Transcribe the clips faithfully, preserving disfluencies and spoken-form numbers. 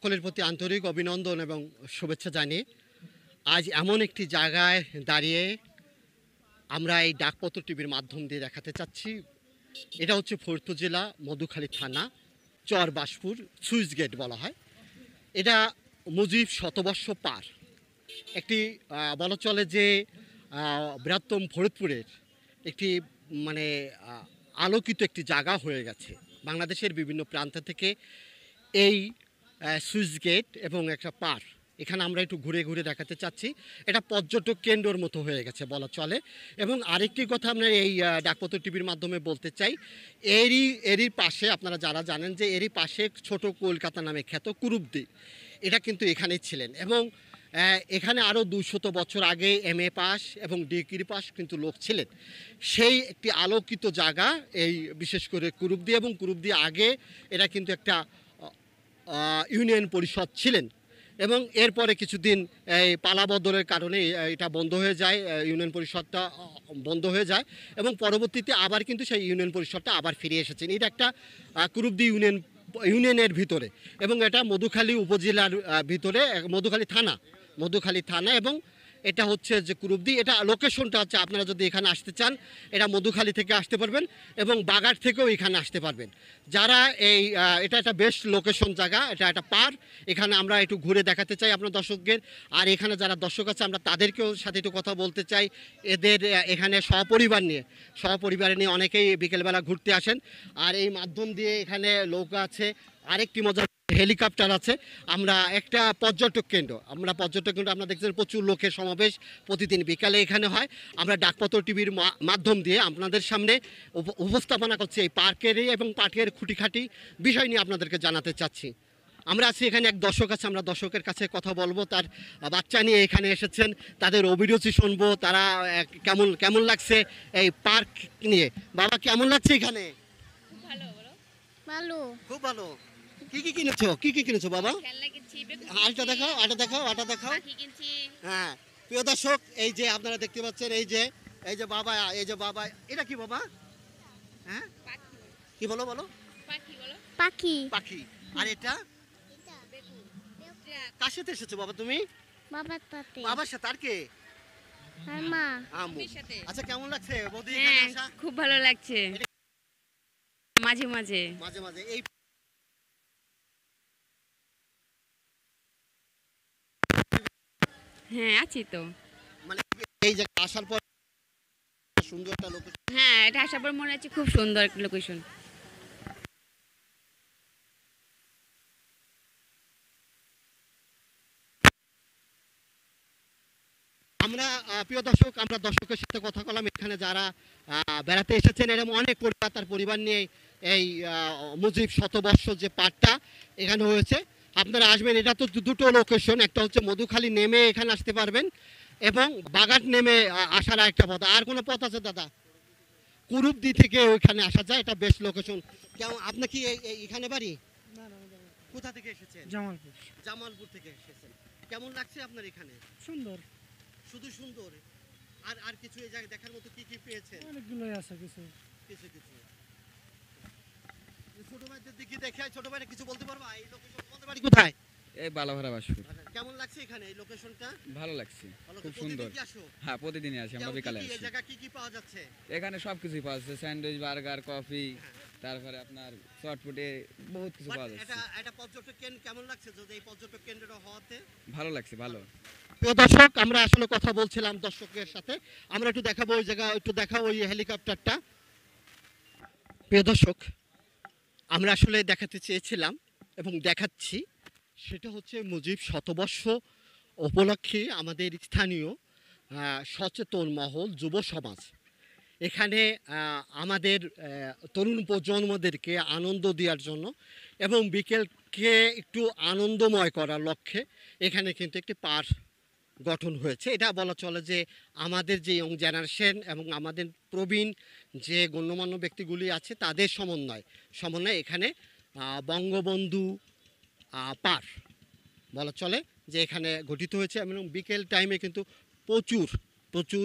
সকলের প্রতি আন্তরিক অভিনন্দন এবং শুভেচ্ছা জানিয়ে আজ এমন একটি জায়গায় দাঁড়িয়ে আমরা এই ডাকপত্র টিভির মাধ্যম দিয়ে দেখাতে চাচ্ছি। এটা হচ্ছে ফরিদপুর জেলা মধুখালী থানা চরবাসপুর সুইচ গেট বলা হয়। এটা মুজিব শতবর্ষ পার একটি বলা চলে যে বৃহত্তম ফরিদপুরের একটি মানে আলোকিত একটি জায়গা হয়ে গেছে। বাংলাদেশের বিভিন্ন প্রান্ত থেকে এই সুইচ গেট এবং একটা পার এখানে আমরা একটু ঘুরে ঘুরে দেখাতে চাচ্ছি। এটা পর্যটক কেন্দ্রর মতো হয়ে গেছে বলা চলে। এবং আরেকটি কথা আমরা এই ডাকপত্র টিভির মাধ্যমে বলতে চাই, এরই এরই পাশে আপনারা যারা জানেন যে এরই পাশে ছোট কলকাতা নামে খ্যাত কুরুবদি, এটা কিন্তু এখানেই ছিলেন। এবং এখানে আরও দুশত বছর আগে এম এ পাস এবং ডিগ্রি পাস কিন্তু লোক ছিলেন। সেই একটি আলোকিত জায়গা এই বিশেষ করে কুরুবদি, এবং কুরুবদি আগে এটা কিন্তু একটা ইউনিয়ন পরিষদ ছিলেন। এবং এরপরে কিছুদিন এই পালাবদলের কারণে এটা বন্ধ হয়ে যায়, ইউনিয়ন পরিষদটা বন্ধ হয়ে যায় এবং পরবর্তীতে আবার কিন্তু সেই ইউনিয়ন পরিষদটা আবার ফিরে এসেছেন। এটা একটা কুরুবদি ইউনিয়ন ইউনিয়নের ভিতরে, এবং এটা মধুখালী উপজেলার ভিতরে, মধুখালী থানা মধুখালী থানা এবং এটা হচ্ছে যে কুরুবদি। এটা লোকেশনটা হচ্ছে আপনারা যদি এখানে আসতে চান এটা মধুখালী থেকে আসতে পারবেন এবং বাগার থেকেও এখানে আসতে পারবেন। যারা এই এটা একটা বেস্ট লোকেশন জায়গা, এটা একটা পার। এখানে আমরা একটু ঘুরে দেখাতে চাই আপনার দর্শকদের। আর এখানে যারা দর্শক আছে আমরা তাদেরকেও সাথে একটু কথা বলতে চাই। এদের এখানে সপরিবার নিয়ে সপরিবারে নিয়ে অনেকেই বিকেলবেলা ঘুরতে আসেন। আর এই মাধ্যম দিয়ে এখানে লোক আছে। আরেকটি মজার হেলিকপ্টার আছে। আমরা একটা পর্যটক কেন্দ্র আমরা পর্যটক কেন্দ্র আমরা দেখছেন প্রচুর লোকের সমাবেশ প্রতিদিন বিকালে এখানে হয়। আমরা ডাকপত্র টিভির মাধ্যম দিয়ে আপনাদের সামনে উপস্থাপনা করছি এই পার্কেরই এবং পার্কের খুঁটিখাটি বিষয় নিয়ে আপনাদেরকে জানাতে চাচ্ছি। আমরা আছি এখানে এক দর্শক আছে, আমরা দর্শকের কাছে কথা বলবো। তার বাচ্চা নিয়ে এখানে এসেছেন, তাদের অভিরুচি শুনবো, তারা কেমন কেমন লাগছে এই পার্ক নিয়ে। বাবা কেমন লাগছে এখানে? ভালো ভালো খুব ভালো। কি কি কিনেছো কি কি কিনেছো বাবা? আটা দেখাও আটা দেখাও আটা দেখাও হ্যাঁ প্রিয় দর্শক, এই যে আপনারা দেখতে পাচ্ছেন এই যে এই যে বাবা এই যে বাবা এটা কি বাবা? হ্যাঁ কি বলো বলো পাখি পাখি। আর এটা কার সাথে এসেছো বাবা তুমি? বাবার সাথে। বাবার সাথে আর কে? আর মা। আম্মু। আচ্ছা কেমন লাগছে বৌদি এখানে এখানে আসা? খুব ভালো লাগছে। মাঝে মাঝে মাঝে মাঝে এই হ্যাঁ আছি তো। মানে এই যে আসার পর সুন্দর একটা লোকেশন। হ্যাঁ এটা আসার পর মনে হচ্ছে খুব সুন্দর একটা লোকেশন। আমরা প্রিয় দর্শক আমরা দর্শকের সাথে কথা বললাম। এখানে যারা বেড়াতে এসেছেন এরকম অনেক পরিবার তার পরিবার নিয়ে এই মুজিব শতবর্ষ যে পার্কটা এখানে হয়েছে। আপনারা আসবেন। এটা তো দুটো লোকেশন, একটা হচ্ছে মধুখালী নেমে এখানে আসতে পারবেন এবং বাগাট নেমে আসার একটা পথ। আর কোনো পথ আছে দাদা? কুরুবদি থেকে ওইখানে আসা যায়, এটা বেস্ট লোকেশন। কেমন আপনি কি এখানে বাড়ি? কোথা থেকে এসেছেন? জামালপুর। জামালপুর থেকে এসেছেন। কেমন লাগছে আপনার এখানে? সুন্দর। শুধু সুন্দর? আর আর কিছু এই জায়গায় দেখার মতো কি কি পেয়েছেন? অনেকগুলোই আছে কিছু কিছু কিছু ছোট ভাইদের দিকে দেখে ছোট ভাইরা কিছু বলতে পারবা? এই লোকেশন তোমাদের বাড়ি কোথায়? এই বালাভরা বাসপুর। কেমন লাগছে এখানে এই লোকেশনটা? ভালো লাগছে, খুব সুন্দর। প্রতিদিন কি আসো? হ্যাঁ প্রতিদিনই আসি আমরা বিকালে আসি। এই জায়গা কি কি পাওয়া যাচ্ছে? এখানে সবকিছুই পাওয়া যাচ্ছে, স্যান্ডউইচ, বার্গার, কফি, তারপরে আপনার চটপটে বহুত কিছু পাওয়া যাচ্ছে। এটা এটা পর্যটক কেন্দ্র কেমন লাগছে যদি এই পর্যটক কেন্দ্রটা হওয়াতে? ভালো লাগছে ভালো। প্রিয় দর্শক আমরা আসলে কথা বলছিলাম দর্শকের সাথে, আমরা একটু দেখাবো ওই জায়গা, একটু দেখাবো ওই হেলিকপ্টারটা। প্রিয় দর্শক আমরা আসলে দেখাতে চেয়েছিলাম এবং দেখাচ্ছি, সেটা হচ্ছে মুজিব শতবর্ষ উপলক্ষে আমাদের স্থানীয় সচেতন মহল যুব সমাজ এখানে আমাদের তরুণ প্রজন্মদেরকে আনন্দ দেওয়ার জন্য এবং বিকেলকে একটু আনন্দময় করার লক্ষ্যে এখানে কিন্তু একটি পার্ক গঠন হয়েছে। এটা বলা চলে যে আমাদের যে ইয়ং জেনারেশন এবং আমাদের প্রবীণ যে গণ্যমান্য ব্যক্তিগুলি আছে তাদের সমন্বয় সমন্বয় এখানে বঙ্গবন্ধু পার্ক বলা চলে যে এখানে গঠিত হয়েছে। এবং বিকেল টাইমে কিন্তু প্রচুর প্রচুর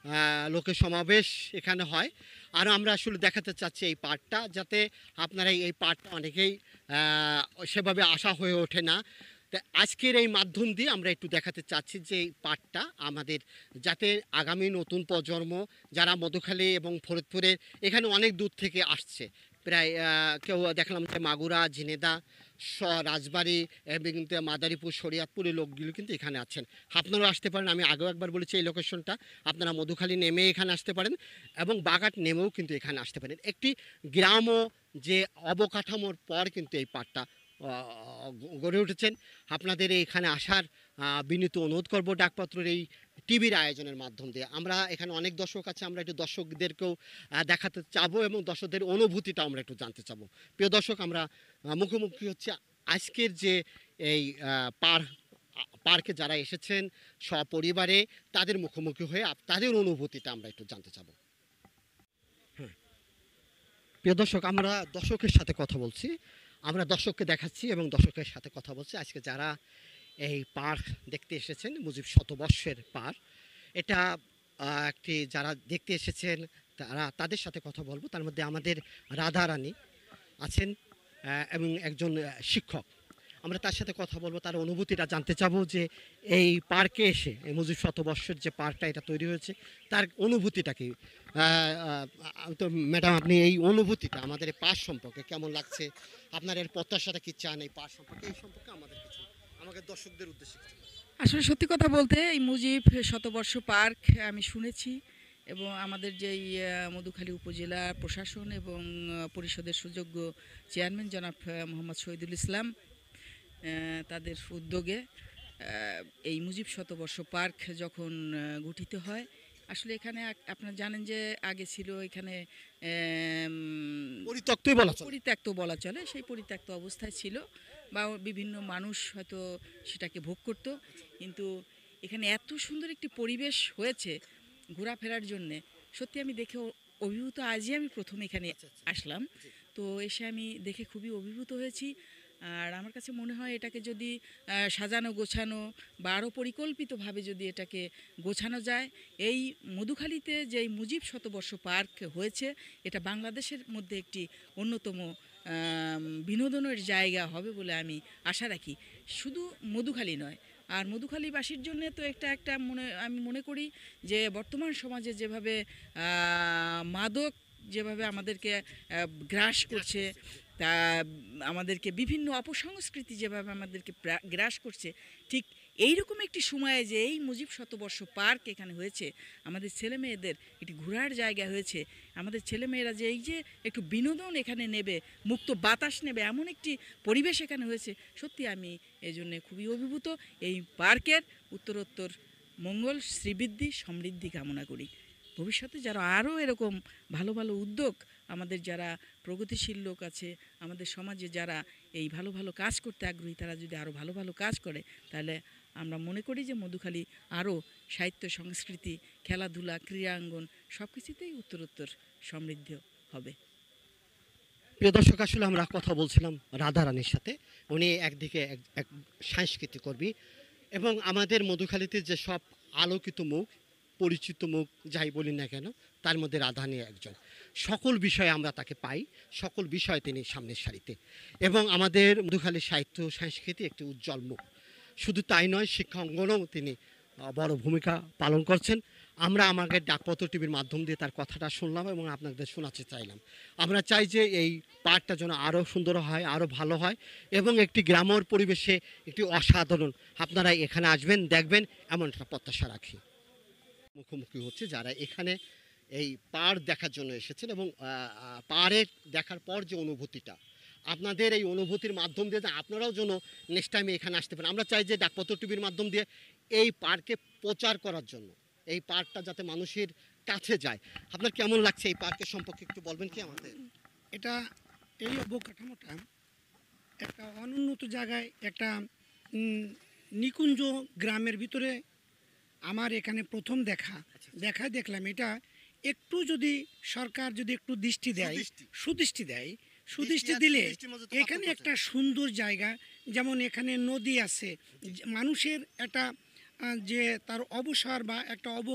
আহ, লোকের সমাবেশ এখানে হয়। আর আমরা আসলে দেখাতে চাচ্ছি এই পার্কটা, যাতে আপনারা এই পার্কটা অনেকেই আহ, সেভাবে আসা হয়ে ওঠে না। তা আজকের এই মাধ্যম দিয়ে আমরা একটু দেখাতে চাচ্ছি যে এই পার্কটা আমাদের, যাতে আগামী নতুন প্রজন্ম যারা মধুখালী এবং ফরিদপুরের এখানে অনেক দূর থেকে আসছে, প্রায় আহ, কেউ দেখলাম যে মাগুরা, ঝিনেদা, স রাজবাড়ি এবং মাদারীপুর, শরিয়াতপুরের লোকগুলো কিন্তু এখানে আছেন। আপনারাও আসতে পারেন। আমি আগেও একবার বলেছি এই লোকেশনটা, আপনারা মধুখালী নেমে এখানে আসতে পারেন এবং বাগাট নেমেও কিন্তু এখানে আসতে পারেন। একটি গ্রাম ও যে অবকাঠামোর পর কিন্তু এই পার্কটা আহ, গড়ে উঠেছেন। আপনাদের এখানে আসার আহ, বিনীত অনুরোধ করব ডাকপত্রের এই টিভির আয়োজনের মাধ্যম দিয়ে। আমরা এখানে অনেক দর্শক আছে, আমরা একটু দর্শকদেরকেও আহ, দেখাতে চাবো এবং দর্শকদের অনুভূতিটা আমরা একটু জানতে চাবো। প্রিয় দর্শক, আমরা আহ, মুখোমুখি হচ্ছে আজকের যে এই আহ, পার পার্কে যারা এসেছেন সপরিবারে, তাদের মুখোমুখি হয়ে আপ- তাদের অনুভূতিটা আমরা একটু জানতে চাবো। হ্যাঁ, প্রিয় দর্শক, আমরা দর্শকের সাথে কথা বলছি, আমরা দর্শককে দেখাচ্ছি এবং দর্শকের সাথে কথা বলছি। আজকে যারা এই পার্ক দেখতে এসেছেন, মুজিব শতবর্ষের পার্ক, এটা আহ, একটি যারা দেখতে এসেছেন তারা তাদের সাথে কথা বলবো। তার মধ্যে আমাদের রাধা রানী আছেন আহ, এবং একজন আহ, শিক্ষক। আমরা তার সাথে কথা বলবো, তার অনুভূতিটা জানতে চাবো যে এই পার্কে এসে, এই মুজিব শতবর্ষের যে পার্কটা এটা তৈরি হয়েছে, তার অনুভূতিটা কি। আহ, আহ, তো ম্যাডাম, আপনি এই অনুভূতিটা আমাদের এই পার্ক সম্পর্কে কেমন লাগছে, আপনার এর প্রত্যাশাটা কি চান এই পার্ক সম্পর্কে, এই সম্পর্কে আমাদের কিছু, আমাদের দর্শকদের উদ্দেশ্যে কিছু। আসলে সত্যি কথা বলতে এই মুজিব শতবর্ষ পার্ক আমি শুনেছি, এবং আমাদের যেই আহ, মধুখালী উপজেলা প্রশাসন এবং আহ, পরিষদের সুযোগ্য চেয়ারম্যান জনাব আহ, মোহাম্মদ শহীদুল ইসলাম, আহ, তাদের উদ্যোগে আহ, এই মুজিব শতবর্ষ পার্ক যখন আহ, গঠিত হয়, আসলে এখানে আক- আপনারা জানেন যে আগে ছিল এখানে আম, পরিত্যক্তই বলা চলে। পরিত্যক্ত বলা চলে, সেই পরিত্যক্ত অবস্থায় ছিল, বা বিভিন্ন মানুষ হয়তো সেটাকে ভোগ করত। কিন্তু এখানে এত সুন্দর একটি পরিবেশ হয়েছে ঘোরাফেরার জন্যে, সত্যি আমি দেখে অ- অভিভূত। আজই আমি প্রথম এখানে আসলাম, তো এসে আমি দেখে খুবই অভিভূত হয়েছি। আর আমার কাছে মনে হয় এটাকে যদি আহ, সাজানো গোছানো বা আরও পরিকল্পিতভাবে যদি এটাকে গোছানো যায়, এই মধুখালীতে যে এই মুজিব শতবর্ষ পার্ক হয়েছে, এটা বাংলাদেশের মধ্যে একটি অন্যতম আম, বিনোদনের জায়গা হবে বলে আমি আশা রাখি। শুধু মধুখালী নয়, আর মধুখালীবাসীর জন্য তো একটা একটা মনে আমি মনে করি যে বর্তমান সমাজে যেভাবে আহ, মাদক যেভাবে আমাদেরকে আহ, গ্রাস করছে, তা আমাদেরকে বিভিন্ন অপসংস্কৃতি যেভাবে আমাদেরকে প্রা- গ্রাস করছে, ঠিক এইরকম একটি সময়ে যে এই মুজিব শতবর্ষ পার্ক এখানে হয়েছে, আমাদের ছেলে মেয়েদের একটি ঘোরার জায়গা হয়েছে, আমাদের ছেলেমেয়েরা যে এই যে একটু বিনোদন এখানে নেবে, মুক্ত বাতাস নেবে, এমন একটি পরিবেশ এখানে হয়েছে, সত্যি আমি এই জন্যে খুবই অভিভূত। এই পার্কের উত্তরোত্তর মঙ্গল, শ্রীবৃদ্ধি, সমৃদ্ধি কামনা করি। ভবিষ্যতে যারা আরও এরকম ভালো ভালো উদ্যোগ, আমাদের যারা প্রগতিশীল লোক আছে, আমাদের সমাজে যারা এই ভালো ভালো কাজ করতে আগ্রহী, তারা যদি আরও ভালো ভালো কাজ করে, তাহলে আমরা মনে করি যে মধুখালী আরও সাহিত্য, সংস্কৃতি, খেলাধুলা, ক্রীড়াঙ্গন সব কিছুতেই উত্তরোত্তর সমৃদ্ধ হবে। প্রিয় দর্শক, আসলে আমরা কথা বলছিলাম রাধা রানীর সাথে। উনি একদিকে এক এক সাংস্কৃতিক কর্মী এবং আমাদের মধুখালীতে যে সব আলোকিত মুখ, পরিচিত মুখ যাই বলি না কেন, তার মধ্যে রাধানী একজন। সকল বিষয়ে আমরা তাকে পাই, সকল বিষয়ে তিনি সামনের সারিতে, এবং আমাদের মধুখালী সাহিত্য সংস্কৃতি একটি উজ্জ্বল মুখ। শুধু তাই নয়, শিক্ষা অঙ্গনেও তিনি আহ, বড় ভূমিকা পালন করছেন। আমরা আমাদের ডাকপত্র টিভির মাধ্যম দিয়ে তার কথাটা শুনলাম এবং আপনাদের শোনাতে চাইলাম। আমরা চাই যে এই পার্কটা যেন আরও সুন্দর হয়, আরও ভালো হয় এবং একটি গ্রামের পরিবেশে একটি অসাধারণ, আপনারা এখানে আসবেন, দেখবেন, এমন একটা প্রত্যাশা রাখি। মুখোমুখি হচ্ছে যারা এখানে এই পাড় দেখার জন্য এসেছেন এবং পাড়ের দেখার পর যে অনুভূতিটা, আপনাদের এই অনুভূতির মাধ্যম দিয়ে যে আপনারাও যেন নেক্সট টাইমে এখানে আসতে পারেন। আমরা চাই যে ডাকপত্র টিভির মাধ্যম দিয়ে এই পার্কে প্রচার করার জন্য, এই পার্কটা যাতে মানুষের কাছে যায়। আপনার কেমন লাগছে এই পার্কের সম্পর্কে একটু বলবেন কি আমাদের? এটা এই অবকাঠামোটা একটা অনুন্নত জায়গায়, একটা উম, নিকুঞ্জ গ্রামের ভিতরে আমার এখানে প্রথম দেখা দেখায় দেখলাম। এটা একটু যদি সরকার যদি একটু দৃষ্টি দেয়, সুদৃষ্টি দেয়, সুদৃষ্টি দিলে এখানে একটা সুন্দর জায়গা, যেমন এখানে নদী আছে, যে মানুষের একটা আহ, যে তার অবসর বা একটা অব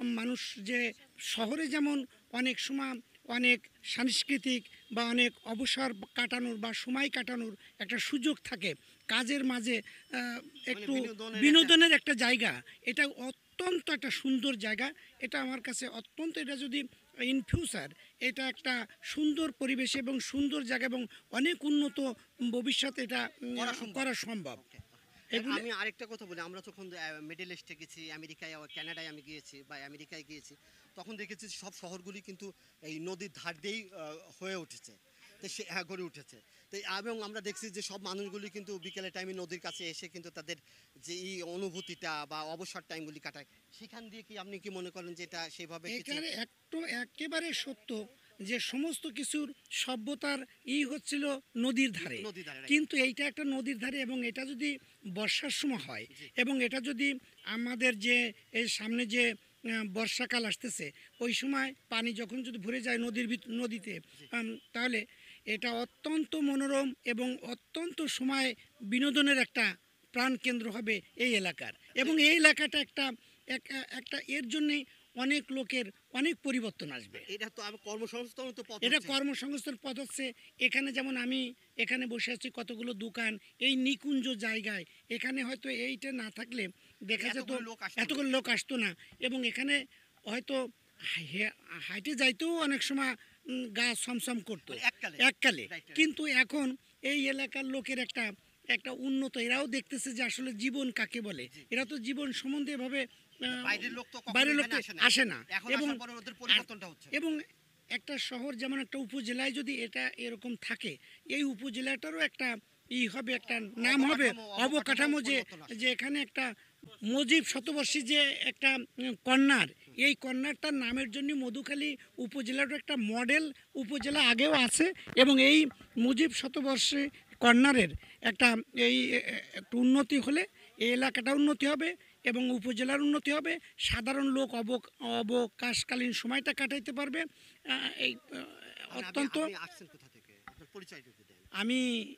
মানুষ যে শহরে যেমন অনেক সময় অনেক সাংস্কৃতিক বা অনেক অবসর কাটানোর বা সময় কাটানোর একটা সুযোগ থাকে কাজের মাঝে আহ, একটু বিনোদনের বিনোদনের একটা জায়গা, এটা অত্যন্ত একটা সুন্দর জায়গা। এটা আমার কাছে অত্যন্ত, এটা যদি ইন ফিউচার এটা একটা সুন্দর পরিবেশ এবং সুন্দর জায়গা এবং অনেক উন্নত ভবিষ্যতে এটা উম, করা সম্ভব। করা সম্ভব। এগুলো- আমি আরেকটা কথা বলি, আমরা যখন মিডল ইস্টে গেছি, আমেরিকায়, কানাডায় আমি গিয়েছি বা আমেরিকায় গিয়েছি, তখন দেখেছি সব শহরগুলি কিন্তু এই নদীর ধার দিয়েই আহ, হয়ে উঠেছে, তো সে হ্যাঁ গড়ে উঠেছে। তো এবং আমরা দেখছি যে সব মানুষগুলি কিন্তু বিকেলে টাইমে নদীর কাছে এসে কিন্তু তাদের যে এই অনুভূতিটা বা অবসর টাইমগুলি কাটায়, সেখান দিয়ে কি আপনি কি মনে করেন যে এটা সেভাবে কিছু? এখানে একটু একেবারে সত্য যে সমস্ত কিছুর সভ্যতার ই হচ্ছিল নদীর ধারে, নদীর ধারে, right. কিন্তু এইটা একটা নদীর ধারে এবং এটা যদি বর্ষার সময় হয় এবং এটা যদি আমাদের যে এই সামনে যে আহ, বর্ষাকাল আসতেছে ওই সময় পানি যখন যদি ভরে যায় নদীর ভিত- নদীতে, আম, তাহলে এটা অত্যন্ত মনোরম এবং অত্যন্ত সময় বিনোদনের একটা প্রাণকেন্দ্র হবে এই এলাকার। এবং এই এলাকাটা একটা এক- একটা এর জন্যে অনেক লোকের অনেক পরিবর্তন আসবে। এটা তো আমি কর্মসংস্থান তো পথ এটা হচ্ছে। কর্মসংস্থান পথ হচ্ছে। এখানে যেমন আমি এখানে বসে আছি, কতগুলো দোকান এই নিকুঞ্জ জায়গায়, এখানে হয়তো এইটা না থাকলে দেখা যেত এতগুলো লোক আসতো না। এতগুলো লোক আসতো না এবং এখানে হয়তো হাই- হাইটে যাইতেও অনেক সময় উম, গা ছমছম করতো মানে এককালে। এককালে, Right, right. কিন্তু এখন এই এলাকার লোকের একটা একটা উন্নত, এরাও দেখতেছে যে আসলে জীবন কাকে বলে। এরা তো জীবন সম্বন্ধে এভাবে আহ, বাইরের লোক তো কখনো বাইরের লোক তো এখানে আসে না। আসে না এখন এবং আসার পরে ওদের পরিবর্তনটা হচ্ছে। এবং একটা শহর যেমন একটা উপজেলায় যদি এটা এরকম থাকে, এই উপজেলাটারও একটা ই হবে, একটা নাম হবে, অবকাঠামো, অবকাঠামো, যে পরিবর্তন আসবে। যে এখানে একটা মুজিব শতবর্ষী যে একটা উম, কর্নার, এই কর্নারটার নামের জন্য মধুখালী উপজেলাটা একটা মডেল উপজেলা আগেও আছে এবং এই মুজিব শতবর্ষী কর্নারের একটা এই এ- এ- একটু উন্নতি হলে এই এলাকাটা উন্নতি হবে এবং উপজেলার উন্নতি হবে, সাধারণ লোক অব অবকাশকালীন সময়টা কাটাইতে পারবে। আহ, এই আহ, আপনি- অত্যন্ত। আপনি আসছেন কোথা থেকে? আপনার পরিচয়টা একটু দেন। আমি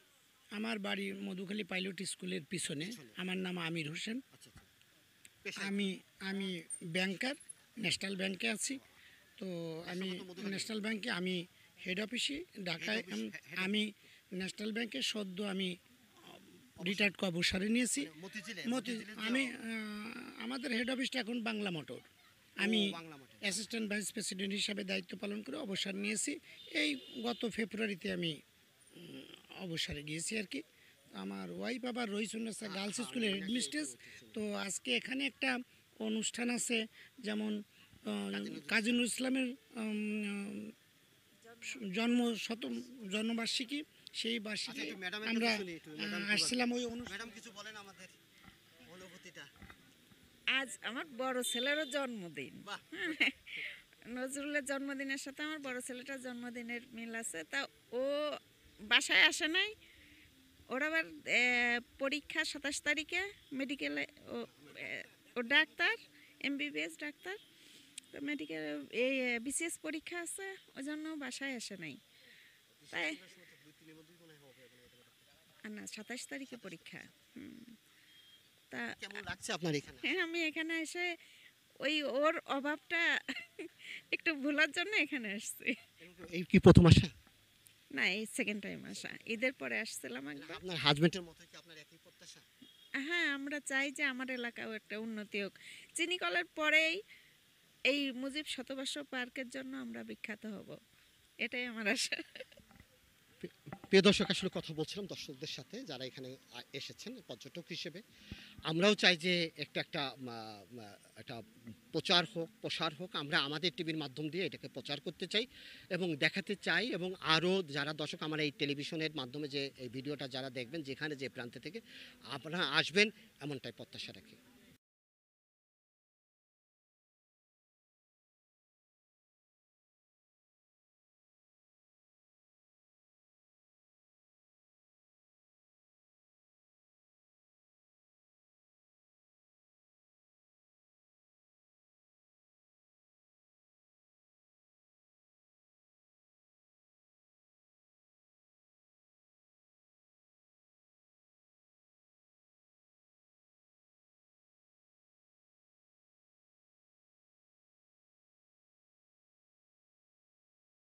আমার বাড়ি মধুখালী পাইলট স্কুলের পিছনে। আমার নাম আমির হোসেন। আচ্ছা আচ্ছা। পেশা আমি আমি ব্যাংকার, ন্যাশনাল ব্যাংকে আছি। তো আমি তো মধুখালী। ন্যাশনাল ব্যাংকে আমি হেড অফিসে ঢাকায়। অফিস, আম- head আমি ন্যাশনাল ব্যাংকে সদ্য আমি রিটায়ার্ড অবসরে নিয়েছি। মতিঝিলে মতি মতিঝিলে যে- আমি আহ, আমাদের হেড অফিসটা এখন বাংলা মোটর। আমি ও, Bangla motor. Assistant vice president হিসাবে দায়িত্ব পালন করে অবসর নিয়েছি। এই গত ফেব্রুয়ারিতে আমি উম, অবসরে গিয়েছি আর কি। আমার ওয়াইফ আবার রইসুন্নেসা গার্লস স্কুলের হেডমিস্ট্রেস। তো আজকে এখানে একটা অনুষ্ঠান আছে, যেমন আহ, কাজী নজরুল ইসলামের উম, জন্ম শত জন্মবার্ষিকী, সেই বার্ষিকী আচ্ছা, একটু ম্যাডামের আমরা কাছে শুনি, একটু ম্যাডাম আহ, কি বলে? আসছিলাম ওই অনুষ্ঠান। ম্যাডাম কিছু বলেন আমাদের অনুভূতিটা। আজ আমার বড় ছেলেরও জন্মদিন। বাহ। নজরুলের জন্মদিনের সাথে আমার বড় ছেলেটার জন্মদিনের মিল আছে। তা ও বাসায় আসে নাই, ওর আবার আহ, পরীক্ষা সাতাশ তারিখে মেডিকেলে। ও আহ, ও ডাক্তার, এমবিবিএস ডাক্তার। তো মেডিকেল এই বিসিএস পরীক্ষা আছে, ওই জন্য বাসায় আসে নাই। তাই আর না, সাতাশ তারিখে পরীক্ষা। হুম। তা কেমন লাগছে আপনার এখানে? হ্যাঁ, আমি এখানে এসে ওই ওর অভাবটা একটু ভোলার জন্য এখানে আসছি। এই কি প্রথম আসা? না, এই সেকেন্ড টাইম আসা। ঈদের পরে আসছিলাম একবার। আপনার হাজবেন্ডের মতো কি আপনার একই প্রত্যাশা? হ্যাঁ, আমরা চাই যে আমার এলাকাও একটা উন্নতি হোক। চিনিকলের পরেই এই মুজিব শতবর্ষ পার্কের জন্য আমরা বিখ্যাত হব, এটাই আমার আশা। প্রিয় দর্শক, আসলে কথা বলছিলাম দর্শকদের সাথে যারা এখানে আ- এসেছেন পর্যটক হিসেবে। আমরাও চাই যে একটা একটা আহ, আহ, একটা প্রচার হোক, প্রসার হোক। আমরা আমাদের টিভির মাধ্যম দিয়ে এটাকে প্রচার করতে চাই এবং দেখাতে চাই, এবং আরও যারা দর্শক আমার এই টেলিভিশনের মাধ্যমে যে এই ভিডিওটা যারা দেখবেন, যেখানে যে প্রান্তে থেকে আপনারা আসবেন, এমনটাই প্রত্যাশা রাখি।